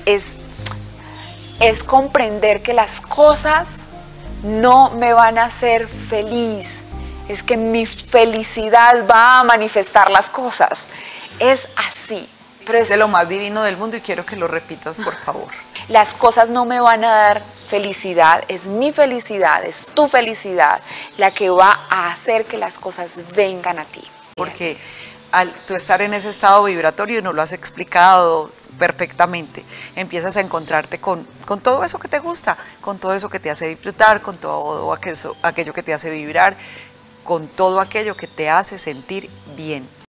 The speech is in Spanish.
es, es comprender que las cosas no me van a hacer feliz. Es que mi felicidad va a manifestar las cosas. Es así. Pero Es de lo más divino del mundo y quiero que lo repitas, por favor. las cosas no me van a dar felicidad, es mi felicidad, es tu felicidad la que va a hacer que las cosas vengan a ti. Porque al tú estar en ese estado vibratorio, y nos lo has explicado perfectamente, empiezas a encontrarte con todo eso que te gusta, con todo eso que te hace disfrutar, con todo aquello que te hace vibrar, con todo aquello que te hace sentir bien.